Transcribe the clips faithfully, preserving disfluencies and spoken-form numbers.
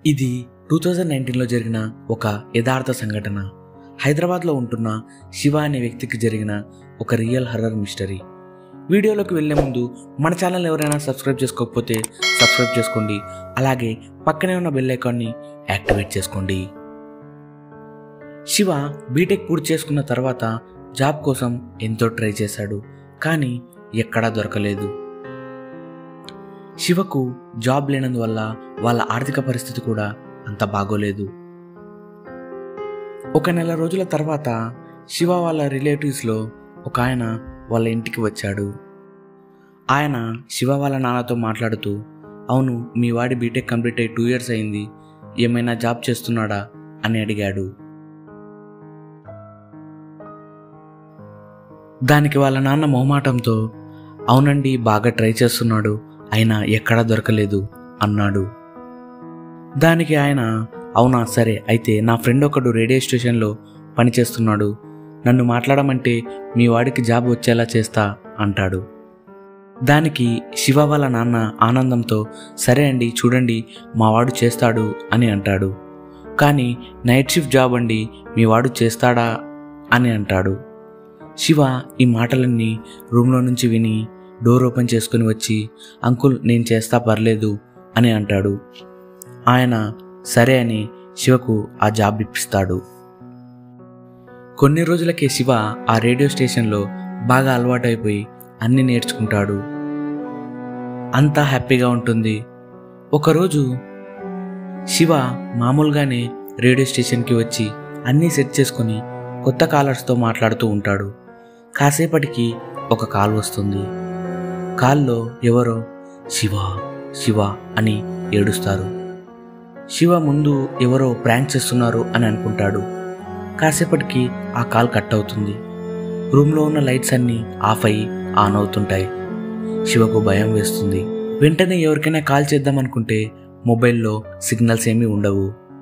ఇది two thousand నైన్టీన్లో జరిగిన ఒక యథార్థ సంఘటన. హైదరాబాద్లో ఉంటున్న శివ అనే వ్యక్తికి జరిగిన ఒక రియల్ హర్రర్ మిస్టరీ. వీడియోలోకి వెళ్లే ముందు మన ఛానల్ ఎవరైనా సబ్స్క్రైబ్ చేసుకోకపోతే సబ్స్క్రైబ్ చేసుకోండి. అలాగే పక్కనే ఉన్న బెల్ ఐకాన్ని యాక్టివేట్ చేసుకోండి. శివ బీటెక్ పూర్తి చేసుకున్న తర్వాత జాబ్ కోసం ఎంతో ట్రై చేశాడు, కానీ ఎక్కడా దొరకలేదు. శివకు జాబ్ లేనందువల్ల వాళ్ళ ఆర్థిక పరిస్థితి కూడా అంత బాగోలేదు. ఒక నెల రోజుల తర్వాత శివ వాళ్ళ రిలేటివ్స్లో ఒక ఆయన వాళ్ళ ఇంటికి వచ్చాడు. ఆయన శివ వాళ్ళ నాన్నతో మాట్లాడుతూ, అవును, మీ వాడి బీటెక్ కంప్లీట్ అయ్యి టూ ఇయర్స్ అయింది, ఏమైనా జాబ్ చేస్తున్నాడా అని అడిగాడు. దానికి వాళ్ళ నాన్న మొహమాటంతో, అవునండి, బాగా ట్రై చేస్తున్నాడు, అయినా ఎక్కడా దొరకలేదు అన్నాడు. దానికి ఆయన, అవునా, సరే, అయితే నా ఫ్రెండ్ ఒకడు రేడియో స్టేషన్లో పనిచేస్తున్నాడు, నన్ను మాట్లాడమంటే మీ వాడికి జాబ్ వచ్చేలా చేస్తా అంటాడు. దానికి శివ వాళ్ళ నాన్న ఆనందంతో, సరే అండి, చూడండి, మా వాడు చేస్తాడు అని అంటాడు. కానీ నైట్ షిఫ్ట్ జాబ్ అండి, మీ వాడు చేస్తాడా అని అంటాడు. శివ ఈ మాటలన్నీ రూమ్లో నుంచి విని డోర్ ఓపెన్ చేసుకుని వచ్చి, అంకుల్, నేను చేస్తా, పర్లేదు అని అంటాడు. ఆయన సరే అని శివకు ఆ జాబ్ ఇప్పిస్తాడు. కొన్ని రోజులకే శివ ఆ రేడియో స్టేషన్లో బాగా అలవాటైపోయి అన్నీ నేర్చుకుంటాడు. అంతా హ్యాపీగా ఉంటుంది. ఒకరోజు శివ మామూలుగానే రేడియో స్టేషన్కి వచ్చి అన్నీ సెట్ చేసుకొని కొత్త కాలర్స్తో మాట్లాడుతూ ఉంటాడు. కాసేపటికి ఒక కాల్ వస్తుంది. కాల్లో ఎవరో శివ శివ అని ఏడుస్తారు. శివ ముందు ఎవరో ప్రాంక్ చేస్తున్నారు అని అనుకుంటాడు. కాసేపటికి ఆ కాల్ కట్ అవుతుంది. రూమ్లో ఉన్న లైట్స్ అన్నీ ఆఫ్ అయ్యి ఆన్ అవుతుంటాయి. శివకు భయం వేస్తుంది. వెంటనే ఎవరికైనా కాల్ చేద్దామనుకుంటే మొబైల్లో సిగ్నల్స్ ఏమీ ఉండవు.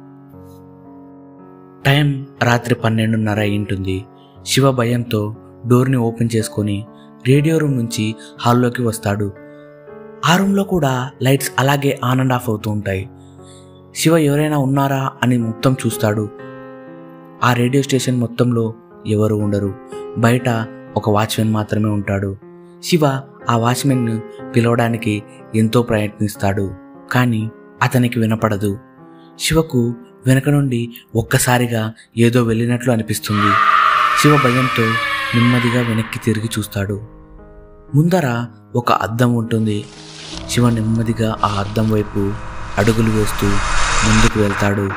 టైం రాత్రి పన్నెండున్నర అయి ఉంటుంది. శివ భయంతో డోర్ని ఓపెన్ చేసుకొని రేడియో రూమ్ నుంచి హాల్లోకి వస్తాడు. ఆ రూమ్లో కూడా లైట్స్ అలాగే ఆన్ అండ్ ఆఫ్ అవుతూ ఉంటాయి. శివ ఎవరైనా ఉన్నారా అని మొత్తం చూస్తాడు. ఆ రేడియో స్టేషన్ మొత్తంలో ఎవరు ఉండరు. బయట ఒక వాచ్మెన్ మాత్రమే ఉంటాడు. శివ ఆ వాచ్మెన్ను పిలవడానికి ఎంతో ప్రయత్నిస్తాడు, కానీ అతనికి వినపడదు. శివకు వెనక నుండి ఒక్కసారిగా ఏదో వెళ్ళినట్లు అనిపిస్తుంది. శివ భయంతో నెమ్మదిగా వెనక్కి తిరిగి చూస్తాడు. ముందర ఒక అద్దం ఉంటుంది. శివ నెమ్మదిగా ఆ అద్దం వైపు అడుగులు వేస్తూ ముందుకు వెళ్తాడు.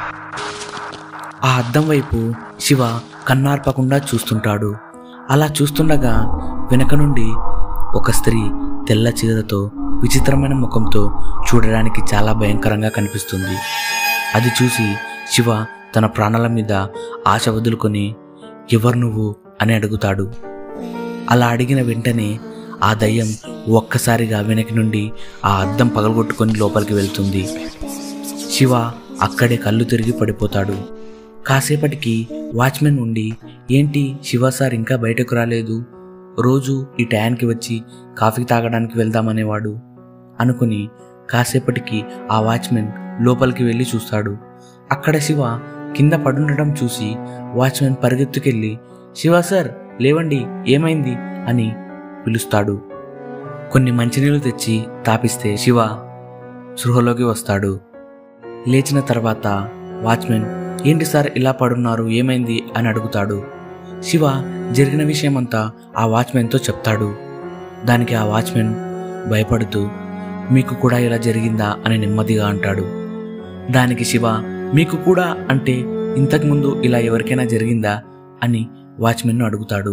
ఆ అద్దం వైపు శివ కన్నార్పకుండా చూస్తుంటాడు. అలా చూస్తుండగా వెనక నుండి ఒక స్త్రీ తెల్ల చీరతో విచిత్రమైన ముఖంతో చూడడానికి చాలా భయంకరంగా కనిపిస్తుంది. అది చూసి శివ తన ప్రాణాల మీద ఆశ వదులుకొని, ఎవరు నువ్వు అని అడుగుతాడు. అలా అడిగిన వెంటనే ఆ దయ్యం ఒక్కసారిగా వెనక నుండి ఆ అద్దం పగలగొట్టుకొని లోపలికి వెళ్తుంది. శివ అక్కడే కళ్ళు తిరిగి పడిపోతాడు. కాసేపటికి వాచ్మెన్ ఉండి, ఏంటి శివ సార్ ఇంకా బయటకు రాలేదు, రోజు ఈ టయానికి వచ్చి కాఫీ తాగడానికి వెళ్దామనేవాడు అనుకుని కాసేపటికి ఆ వాచ్మెన్ లోపలికి వెళ్ళి చూస్తాడు. అక్కడ శివ కింద పడుండడం చూసి వాచ్మెన్ పరిగెత్తుకెళ్ళి, శివ సార్ లేవండి, ఏమైంది అని పిలుస్తాడు. కొన్ని మంచినీళ్ళు తెచ్చి తాపిస్తే శివ సృహలోకి వస్తాడు. లేచిన తర్వాత వాచ్మెన్, ఏంటి సార్ ఇలా పడున్నారు, ఏమైంది అని అడుగుతాడు. శివ జరిగిన విషయమంతా ఆ వాచ్మెన్తో చెప్తాడు. దానికి ఆ వాచ్మెన్ భయపడుతూ, మీకు కూడా ఇలా జరిగిందా అని నెమ్మదిగా అంటాడు. దానికి శివ, మీకు కూడా అంటే ఇంతకుముందు ఇలా ఎవరికైనా జరిగిందా అని వాచ్మెన్ను అడుగుతాడు.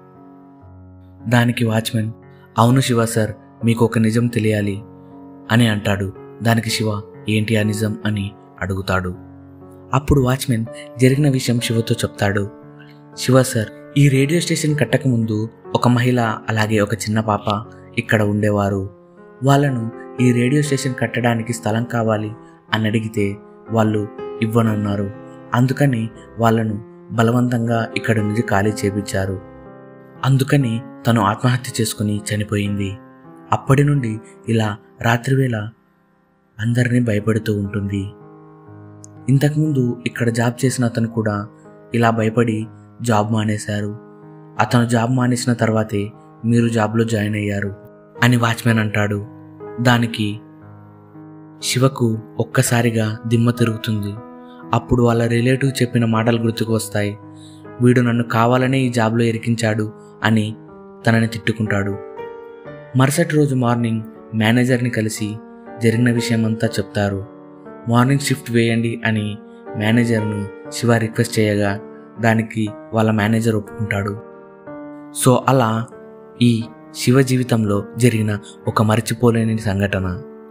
దానికి వాచ్మెన్, అవును శివ సార్, మీకు ఒక నిజం తెలియాలి అని అంటాడు. దానికి శివ, ఏంటి ఆ నిజం అని అడుగుతాడు. అప్పుడు వాచ్మెన్ జరిగిన విషయం శివతో చెప్తాడు. శివ సార్, ఈ రేడియో స్టేషన్ కట్టకముందు ఒక మహిళ అలాగే ఒక చిన్న పాప ఇక్కడ ఉండేవారు. వాళ్ళను ఈ రేడియో స్టేషన్ కట్టడానికి స్థలం కావాలి అని అడిగితే వాళ్ళు ఇవ్వనన్నారు. అందుకని వాళ్ళను బలవంతంగా ఇక్కడ నుంచి ఖాళీ చేపించారు. అందుకని తను ఆత్మహత్య చేసుకుని చనిపోయింది. అప్పటి నుండి ఇలా రాత్రివేళ అందరినీ భయపెడుతూ ఉంటుంది. ఇంతకుముందు ఇక్కడ జాబ్ చేసిన అతను కూడా ఇలా భయపడి జాబ్ మానేశారు. అతను జాబ్ మానేసిన తర్వాతే మీరు జాబ్లో జాయిన్ అయ్యారు అని వాచ్మెన్ అంటాడు. దానికి శివకు ఒక్కసారిగా దిమ్మ తిరుగుతుంది. అప్పుడు వాళ్ళ రిలేటివ్ చెప్పిన మాటలు గుర్తుకు వస్తాయి. వీడు నన్ను కావాలనే ఈ జాబ్లో ఇరికించాడు అని తనని తిట్టుకుంటాడు. మరుసటి రోజు మార్నింగ్ మేనేజర్ని కలిసి జరిగిన విషయం అంతా చెప్తారు. మార్నింగ్ షిఫ్ట్ వేయండి అని మేనేజర్ను శివ రిక్వెస్ట్ చేయగా దానికి వాళ్ళ మేనేజర్ ఒప్పుకుంటాడు. సో అలా ఈ శివ జీవితంలో జరిగిన ఒక మర్చిపోలేని సంఘటన.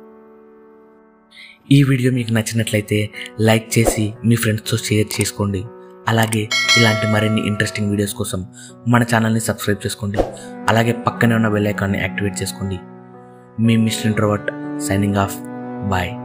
ఈ వీడియో మీకు నచ్చినట్లయితే లైక్ చేసి మీ ఫ్రెండ్స్తో షేర్ చేసుకోండి. అలాగే ఇలాంటి మరిన్ని ఇంట్రెస్టింగ్ వీడియోస్ కోసం మన ఛానల్ని సబ్స్క్రైబ్ చేసుకోండి. అలాగే పక్కనే ఉన్న బెల్ ఐకాన్ని యాక్టివేట్ చేసుకోండి. మీ mister introvert signing off. Bye.